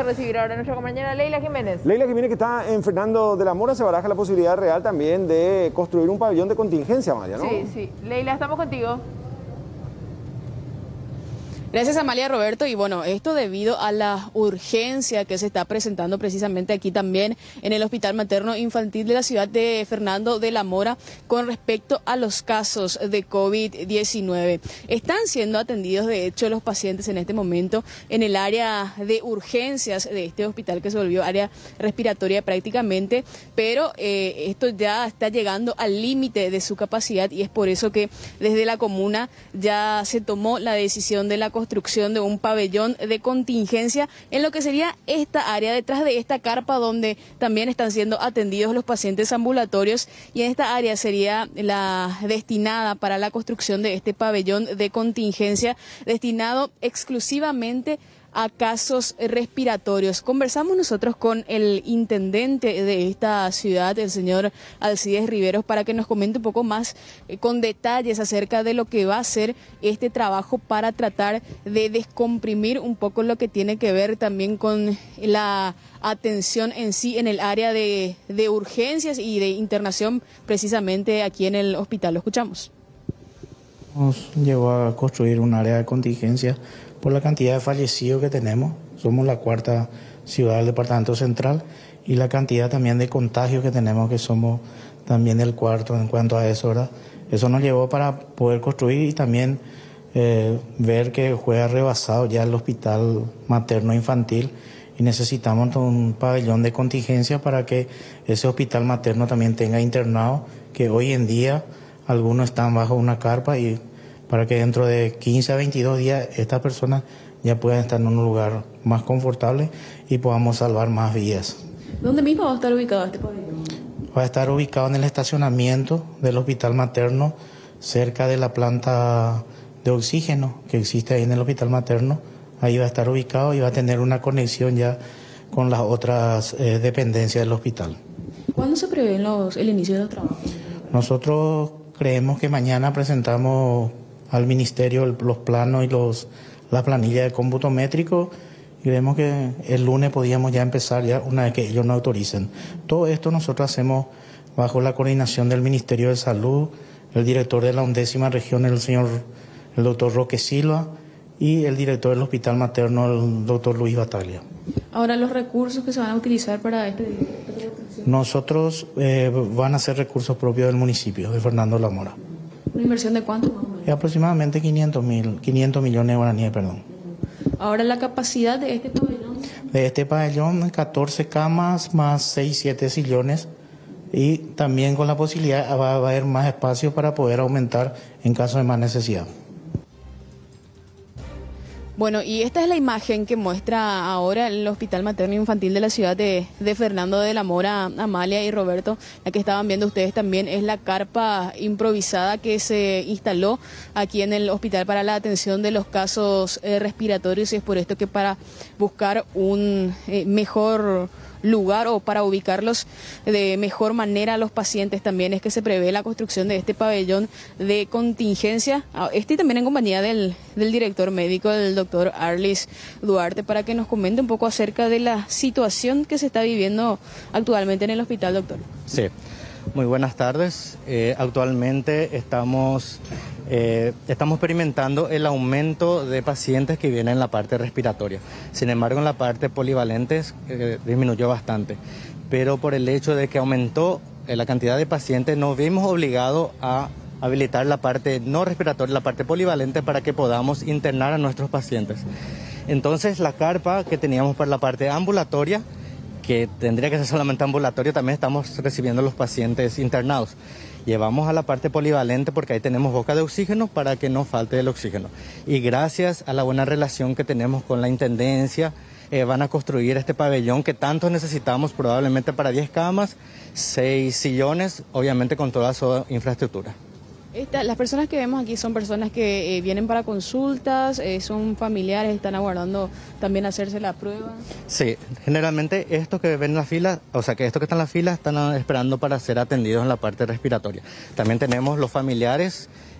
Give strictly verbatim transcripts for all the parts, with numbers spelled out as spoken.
recibir ahora a nuestra compañera Leila Jiménez. Leila Jiménez, que está en Fernando de la Mora, se baraja la posibilidad real también de construir un pabellón de contingencia, Amalia, ¿no? Sí, sí. Leila, estamos contigo. Gracias, Amalia, Roberto. Y bueno, esto debido a la urgencia que se está presentando precisamente aquí también en el Hospital Materno Infantil de la ciudad de Fernando de la Mora con respecto a los casos de COVID diecinueve. Están siendo atendidos, de hecho, los pacientes en este momento en el área de urgencias de este hospital que se volvió área respiratoria prácticamente, pero eh, esto ya está llegando al límite de su capacidad y es por eso que desde la comuna ya se tomó la decisión de la construcción de un pabellón de contingencia en lo que sería esta área, detrás de esta carpa donde también están siendo atendidos los pacientes ambulatorios, y en esta área sería la destinada para la construcción de este pabellón de contingencia destinado exclusivamente a casos respiratorios. Conversamos nosotros con el intendente de esta ciudad, el señor Alcides Riveros, para que nos comente un poco más eh, con detalles acerca de lo que va a ser este trabajo para tratar de descomprimir un poco lo que tiene que ver también con la atención en sí en el área de, de urgencias y de internación precisamente aquí en el hospital. Lo escuchamos. Nos llevó a construir un área de contingencia por la cantidad de fallecidos que tenemos. Somos la cuarta ciudad del departamento central y la cantidad también de contagios que tenemos, que somos también el cuarto en cuanto a eso, ¿verdad? Eso nos llevó para poder construir y también eh, ver que fue rebasado ya el hospital materno infantil y necesitamos un pabellón de contingencia para que ese hospital materno también tenga internado, que hoy en día algunos están bajo una carpa, y para que dentro de quince a veintidós días estas personas ya puedan estar en un lugar más confortable y podamos salvar más vidas. ¿Dónde mismo va a estar ubicado este pabellón? Va a estar ubicado en el estacionamiento del hospital materno, cerca de la planta de oxígeno que existe ahí en el hospital materno. Ahí va a estar ubicado y va a tener una conexión ya con las otras eh, dependencias del hospital. ¿Cuándo se prevé los, el inicio de los trabajos? Nosotros creemos que mañana presentamos al ministerio los planos y los la planilla de cómputo métrico, y creemos que el lunes podíamos ya empezar, ya una vez que ellos nos autoricen. Todo esto nosotros hacemos bajo la coordinación del Ministerio de Salud, el director de la undécima región, el señor el doctor Roque Silva, y el director del hospital materno, el doctor Luis Bataglia. Ahora, los recursos que se van a utilizar para este... Nosotros eh, van a ser recursos propios del municipio de Fernando de la Mora. ¿Una inversión de cuánto más o menos? Aproximadamente quinientos millones de guaraníes, perdón. Ahora, la capacidad de este pabellón. De este pabellón, catorce camas más seis, siete sillones, y también con la posibilidad va, va a haber más espacio para poder aumentar en caso de más necesidad. Bueno, y esta es la imagen que muestra ahora el Hospital Materno Infantil de la ciudad de, de Fernando de la Mora, Amalia y Roberto. La que estaban viendo ustedes también es la carpa improvisada que se instaló aquí en el hospital para la atención de los casos eh, respiratorios, y es por esto que para buscar un eh, mejor lugar o para ubicarlos de mejor manera a los pacientes también es que se prevé la construcción de este pabellón de contingencia. Este también en compañía del, del director médico, del doctor Arlis Duarte, para que nos comente un poco acerca de la situación que se está viviendo actualmente en el hospital, doctor. Sí, muy buenas tardes. Eh, actualmente estamos... Eh, estamos experimentando el aumento de pacientes que vienen en la parte respiratoria. Sin embargo, en la parte polivalente eh, disminuyó bastante. Pero por el hecho de que aumentó eh, la cantidad de pacientes, nos vimos obligados a habilitar la parte no respiratoria, la parte polivalente, para que podamos internar a nuestros pacientes. Entonces, la carpa que teníamos para la parte ambulatoria, que tendría que ser solamente ambulatorio, también estamos recibiendo los pacientes internados. Llevamos a la parte polivalente porque ahí tenemos boca de oxígeno para que no falte el oxígeno. Y gracias a la buena relación que tenemos con la Intendencia, eh, van a construir este pabellón que tanto necesitamos, probablemente para diez camas, seis sillones, obviamente con toda su infraestructura. Esta, las personas que vemos aquí son personas que eh, vienen para consultas, eh, son familiares, están aguardando también hacerse la prueba. Sí, generalmente estos que ven en la fila, o sea que estos que están en la fila están esperando para ser atendidos en la parte respiratoria. También tenemos los familiares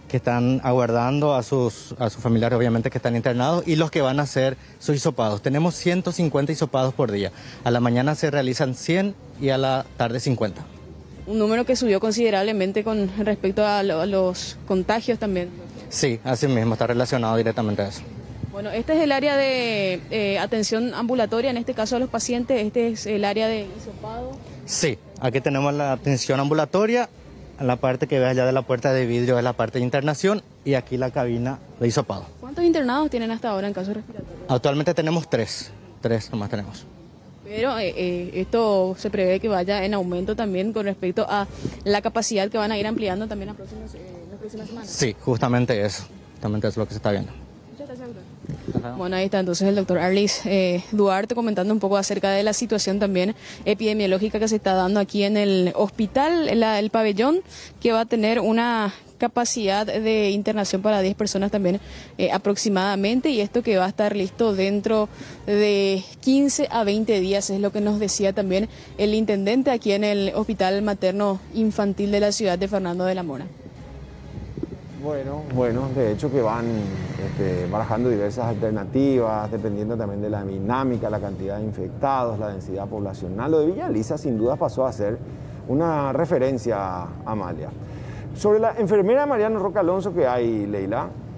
que están aguardando a sus, a sus familiares, obviamente, que están internados, y los que van a hacer sus hisopados. Tenemos ciento cincuenta hisopados por día. A la mañana se realizan cien y a la tarde cincuenta. Un número que subió considerablemente con respecto a, lo, a los contagios también. Sí, así mismo, está relacionado directamente a eso. Bueno, este es el área de eh, atención ambulatoria, en este caso a los pacientes, este es el área de hisopado. Sí, aquí tenemos la atención ambulatoria, en la parte que ve allá de la puerta de vidrio es la parte de internación y aquí la cabina de hisopado. ¿Cuántos internados tienen hasta ahora en caso respiratorio? Actualmente tenemos tres, tres nomás tenemos. Pero eh, eh, esto se prevé que vaya en aumento también con respecto a la capacidad que van a ir ampliando también las próximas, eh, las próximas semanas. Sí, justamente eso, justamente eso es lo que se está viendo. Muchas gracias, doctor. Ajá. Bueno, ahí está entonces el doctor Arlis eh, Duarte comentando un poco acerca de la situación también epidemiológica que se está dando aquí en el hospital, la, el pabellón, que va a tener una capacidad de internación para diez personas también eh, aproximadamente, y esto que va a estar listo dentro de quince a veinte días, es lo que nos decía también el intendente aquí en el Hospital Materno Infantil de la ciudad de Fernando de la Mora. Bueno, bueno, de hecho que van este, barajando diversas alternativas, dependiendo también de la dinámica, la cantidad de infectados, la densidad poblacional. Lo de Villa Elisa sin duda pasó a ser una referencia, Amalia. Sobre la enfermera Mariano Roca Alonso que hay, Leila,